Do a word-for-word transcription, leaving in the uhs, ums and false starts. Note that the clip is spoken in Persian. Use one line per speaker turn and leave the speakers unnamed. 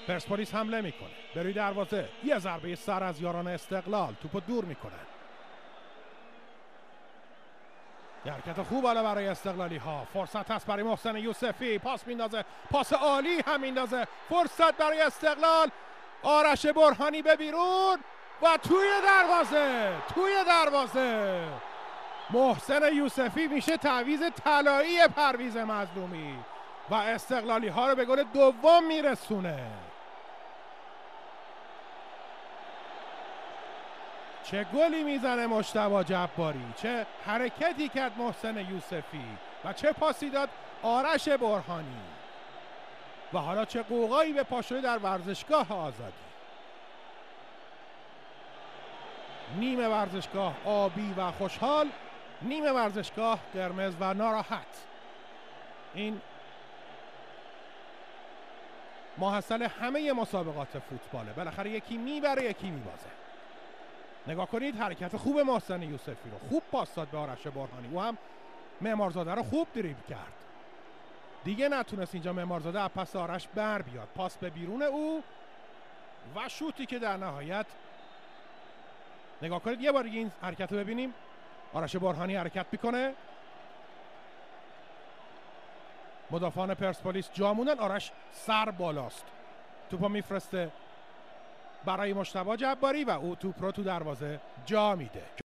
پرسپولیس حمله میکنه به روی دروازه، یه ضربه سر از یاران استقلال، توپو دور میکنن. یه حرکت خوب بالا برای استقلالی ها. فرصت هست برای محسن یوسفی، پاس میندازه، پاس عالی هم میندازه. فرصت برای استقلال، آرش برهانی به بیرون و توی دروازه، توی دروازه محسن یوسفی میشه تعویض طلایی پرویز مظلومی و استقلالی ها رو به گل دوم میرسونه. چه گلی میزنه مجتبی جباری، چه حرکتی کرد محسن یوسفی و چه پاسی داد آرش برهانی و حالا چه قوقایی به پا شده در ورزشگاه آزادی. نیمه ورزشگاه آبی و خوشحال، نیمه ورزشگاه قرمز و ناراحت. این ماحصل همه مسابقات فوتباله، بالاخره یکی میبره یکی میبازه. نگاه کنید حرکت خوب محسن یوسفی رو، خوب پاس داد به آرش برهانی، او هم معمارزاده رو خوب دریبل کرد. دیگه نتونست اینجا معمارزاده از پس آرش بر بیاد، پاس به بیرون او و شوتی که در نهایت، نگاه کنید یه بار این حرکت رو ببینیم. آرش برهانی حرکت میکنه، مدافعان پرسپولیس جا موندن، آرش سر بالاست، توپو میفرسته برای مجتبی جباری و او توپ رو تو دروازه جا میده.